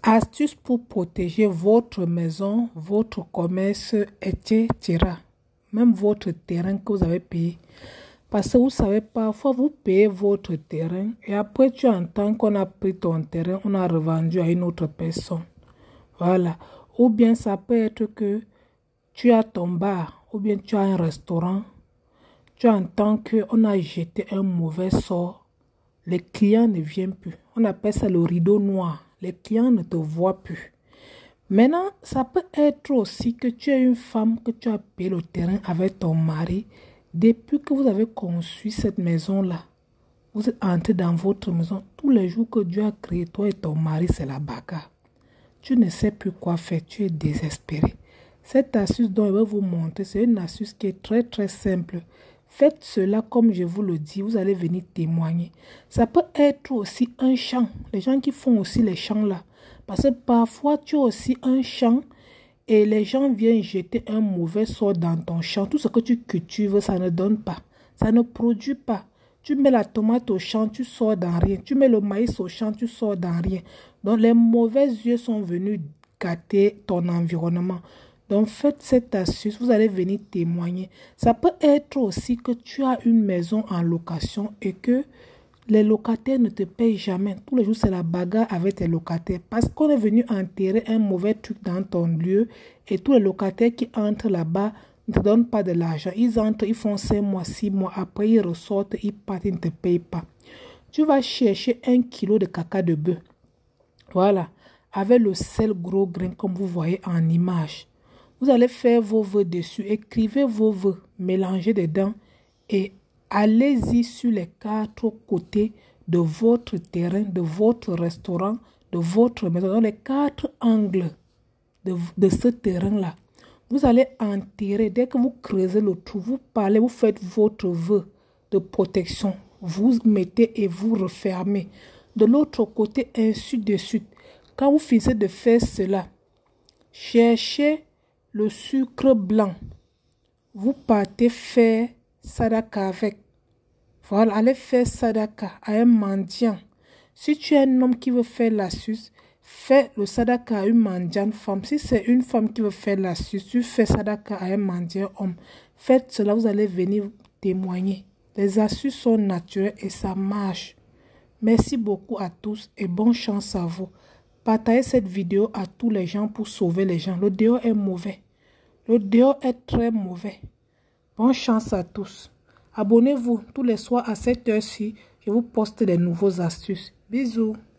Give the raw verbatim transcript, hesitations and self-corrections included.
Astuces pour protéger votre maison, votre commerce, et cetera. Même votre terrain que vous avez payé. Parce que vous savez, parfois vous payez votre terrain et après tu entends qu'on a pris ton terrain, on a revendu à une autre personne. Voilà. Ou bien ça peut être que tu as ton bar, ou bien tu as un restaurant. Tu entends qu'on a jeté un mauvais sort. Les clients ne viennent plus. On appelle ça le rideau noir. Les clients ne te voient plus. Maintenant, ça peut être aussi que tu es une femme, que tu as payé le terrain avec ton mari. Depuis que vous avez conçu cette maison-là, vous êtes entré dans votre maison. Tous les jours que Dieu a créé, toi et ton mari, c'est la bagarre. Tu ne sais plus quoi faire. Tu es désespéré. Cette astuce dont je vais vous montrer, c'est une astuce qui est très très simple. Faites cela comme je vous le dis, vous allez venir témoigner. Ça peut être aussi un champ. Les gens qui font aussi les champs là. Parce que parfois tu as aussi un champ et les gens viennent jeter un mauvais sort dans ton champ. Tout ce que tu cultives, ça ne donne pas. Ça ne produit pas. Tu mets la tomate au champ, tu sors dans rien. Tu mets le maïs au champ, tu sors dans rien. Donc les mauvais yeux sont venus gâter ton environnement. Donc faites cette astuce, vous allez venir témoigner. Ça peut être aussi que tu as une maison en location et que les locataires ne te payent jamais. Tous les jours, c'est la bagarre avec tes locataires. Parce qu'on est venu enterrer un mauvais truc dans ton lieu et tous les locataires qui entrent là-bas ne te donnent pas de l'argent. Ils entrent, ils font cinq mois, six mois. Après, ils ressortent, ils partent, ils ne te payent pas. Tu vas chercher un kilo de caca de bœuf. Voilà. Avec le sel gros grain comme vous voyez en image. Vous allez faire vos vœux dessus. Écrivez vos vœux. Mélangez dedans et allez-y sur les quatre côtés de votre terrain, de votre restaurant, de votre maison, dans les quatre angles de, de ce terrain-là. Vous allez enterrer, dès que vous creusez le trou, vous parlez, vous faites votre vœu de protection. Vous mettez et vous refermez. De l'autre côté, ainsi de suite. Quand vous finissez de faire cela, cherchez le sucre blanc. Vous partez faire sadaka avec. Voilà, allez faire sadaka à un mendiant. Si tu es un homme qui veut faire l'astuce, fais le sadaka à une mendiante femme. Si c'est une femme qui veut faire l'astuce, tu fais sadaka à un mendiant homme. Faites cela, vous allez venir témoigner. Les astuces sont naturelles et ça marche. Merci beaucoup à tous et bonne chance à vous. Partagez cette vidéo à tous les gens pour sauver les gens. Le dehors est mauvais. Le dehors est très mauvais. Bonne chance à tous. Abonnez-vous tous les soirs à cette heure-ci. Je vous poste des nouveaux astuces. Bisous.